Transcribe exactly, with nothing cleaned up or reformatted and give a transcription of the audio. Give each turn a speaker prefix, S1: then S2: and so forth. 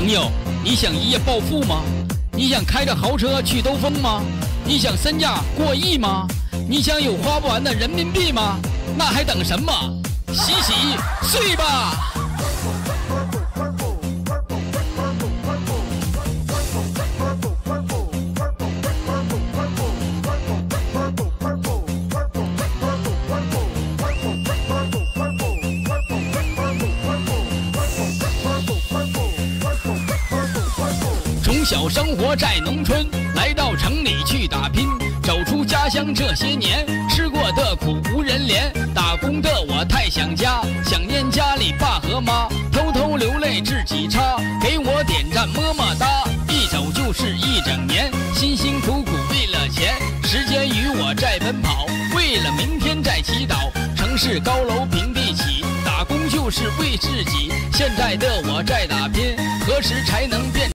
S1: 朋友，你想一夜暴富吗？你想开着豪车去兜风吗？你想身价过亿吗？你想有花不完的人民币吗？那还等什么？洗洗睡吧！从小生活在农村，来到城里去打拼，走出家乡这些年，吃过的苦无人怜。打工的我太想家，想念家里爸和妈，偷偷流泪自己擦，给我点赞么么哒。一走就是一整年，辛辛苦苦为了钱，时间与我在奔跑，为了明天在祈祷。城市高楼平地起，打工就是为自己。现在的我在打拼，何时才能变？